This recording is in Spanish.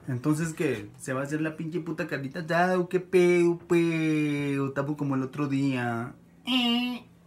Entonces, ¿qué? ¿Se va a hacer la pinche puta carita? Ya, qué pedo, pues. Estamos como el otro día.